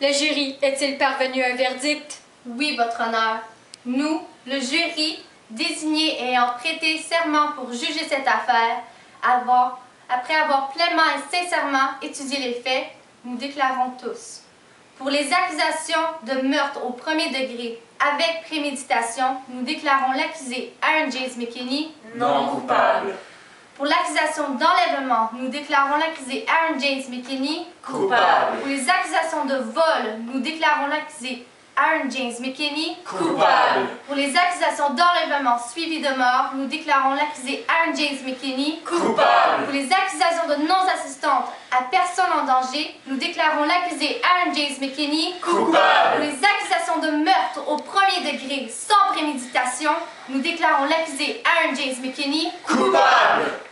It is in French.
Le jury est-il parvenu à un verdict? Oui, Votre Honneur. Nous, le jury, désigné et ayant prêté serment pour juger cette affaire, après avoir pleinement et sincèrement étudié les faits, nous déclarons tous. Pour les accusations de meurtre au premier degré avec préméditation, nous déclarons l'accusé Aaron James McKinney non coupable. Pour l'accusation d'enlèvement, nous déclarons l'accusé Aaron James McKinney coupable. Pour les accusations de vol, nous déclarons l'accusé Aaron James McKinney coupable. Pour les accusations d'enlèvement suivies de mort, nous déclarons l'accusé Aaron James McKinney coupable. Pour les accusations de non-assistance à personne en danger, nous déclarons l'accusé Aaron James McKinney coupable. Pour les accusations de meurtre au premier degré sans préméditation, nous déclarons l'accusé Aaron James McKinney coupable.